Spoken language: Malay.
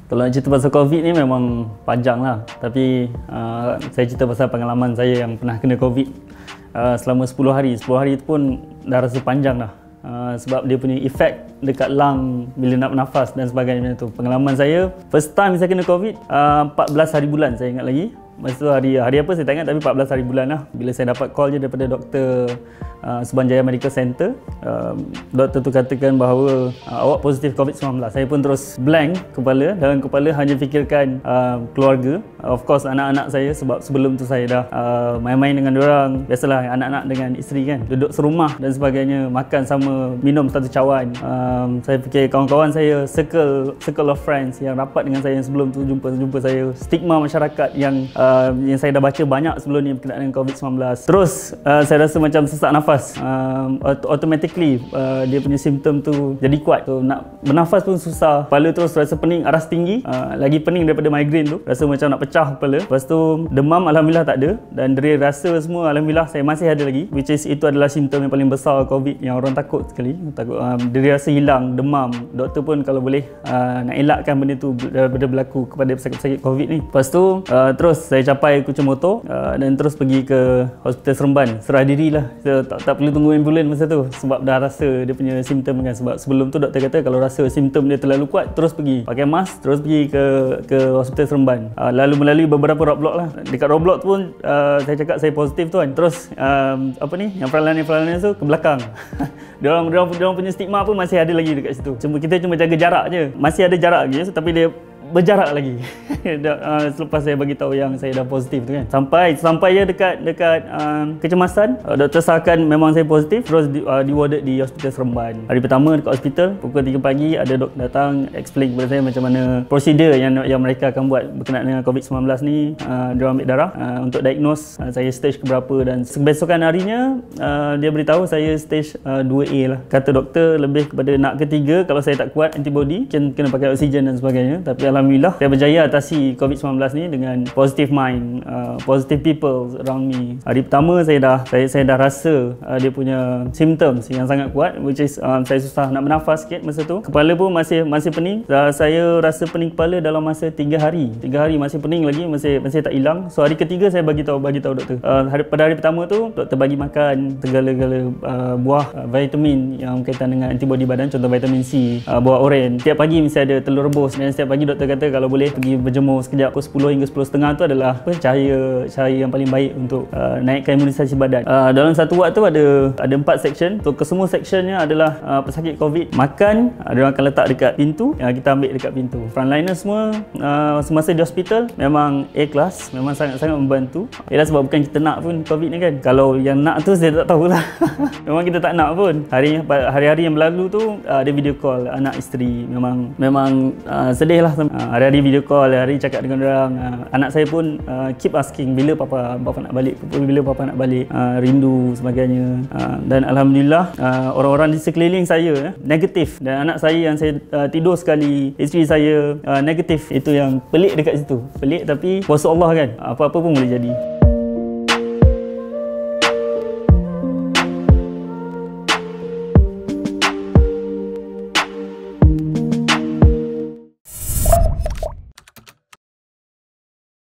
Kalau nak cerita pasal COVID ni memang panjang lah. Tapi saya cerita pasal pengalaman saya yang pernah kena COVID selama 10 hari. 10 hari itu pun dah rasa panjang dah. Sebab dia punya efek dekat lung bila nak bernafas dan sebagainya tu. Pengalaman saya, first time saya kena COVID 14 hari bulan saya ingat lagi. Masa tu hari apa saya tak ingat, tapi 14 hari bulan lah. Bila saya dapat call je daripada doktor Subanjaya Medical Center, doktor tu katakan bahawa awak positif COVID-19. Saya pun terus blank kepala, dalam kepala hanya fikirkan keluarga, of course anak-anak saya, sebab sebelum tu saya dah main-main dengan diorang. Biasalah anak-anak dengan isteri kan, duduk serumah dan sebagainya, makan sama, minum satu cawan. Saya fikir kawan-kawan saya, circle of friends yang rapat dengan saya yang sebelum tu jumpa saya, stigma masyarakat yang saya dah baca banyak sebelum ni berkenaan dengan COVID-19. Terus saya rasa macam sesak nafas. Automatically dia punya simptom tu jadi kuat. So, nak bernafas pun susah. Kepala terus rasa pening, aras tinggi, lagi pening daripada migraine tu. Rasa macam nak pecah kepala. Lepas tu demam alhamdulillah tak ada, dan deri rasa semua alhamdulillah saya masih ada lagi. Which is itu adalah simptom yang paling besar COVID yang orang takut sekali. Takut deri rasa hilang, demam. Doktor pun kalau boleh nak elakkan benda tu daripada berlaku kepada pesakit-pesakit COVID ni. Lepas tu terus saya capai kucing motor dan terus pergi ke Hospital Seremban. Serah dirilah. Tak perlu tunggu ambulan masa tu sebab dah rasa dia punya simptom kan. Sebab sebelum tu doktor kata kalau rasa simptom dia terlalu kuat, terus pergi pakai mask, terus pergi ke Hospital Seremban. Lalu melalui beberapa roadblock lah. Dekat roadblock tu pun saya cakap saya positif tu kan. Terus yang perlawanan tu ke belakang. Diorang punya stigma pun masih ada lagi dekat situ. Kita cuma jaga jarak je. Masih ada jarak lagi, tapi dia berjarak lagi. Selepas saya bagi tahu yang saya dah positif tu kan, sampai je dekat kecemasan, doktor sahakan memang saya positif. Terus di-warded di Hospital Seremban. Hari pertama dekat hospital pukul 3 pagi ada doktor datang explain kepada saya macam mana prosedur yang mereka akan buat berkenaan dengan COVID-19 ni. Dia ambil darah untuk diagnose saya stage keberapa, dan kebesokan harinya dia beritahu saya stage 2A lah. Kata doktor lebih kepada nak ketiga, kalau saya tak kuat antibody kena pakai oksigen dan sebagainya. Tapi alhamdulillah saya berjaya atasi COVID-19 ni dengan positive mind, positive people around me. Hari pertama saya dah rasa dia punya symptoms yang sangat kuat, which is saya susah nak bernafas sikit masa tu. Kepala pun masih pening. Saya rasa pening kepala dalam masa 3 hari. 3 hari masih pening lagi, masih tak hilang. So hari ketiga saya bagi tahu doktor. Pada hari pertama tu doktor bagi makan segala-gala buah vitamin yang berkaitan dengan antibody badan, contoh vitamin C, buah oren. Setiap pagi mesti ada telur rebus, dan setiap pagi doktor kata kalau boleh pergi berjemur sekejap pukul 10 hingga 10.30 tu adalah cahaya yang paling baik untuk naikkan imunisasi badan. Dalam satu ward tu ada 4 section. So kesemua sectionnya adalah pesakit COVID. Makan dia akan letak dekat pintu, kita ambil dekat pintu. Frontliner semua semasa di hospital memang A class, memang sangat-sangat membantu. Ialah sebab bukan kita nak pun COVID ni kan. Kalau yang nak tu saya tak tahulah. Memang kita tak nak pun. Hari-hari yang berlalu tu ada video call anak isteri. Memang sedih lah. Hari-hari video call, hari-hari cakap dengan orang. Anak saya pun keep asking bila bapa nak balik, rindu sebagainya. Dan alhamdulillah orang-orang di sekeliling saya negatif, dan anak saya yang saya tidur sekali, isteri saya negatif. Itu yang pelik dekat situ. Pelik, tapi kuasa Allah kan, apa-apa pun boleh jadi.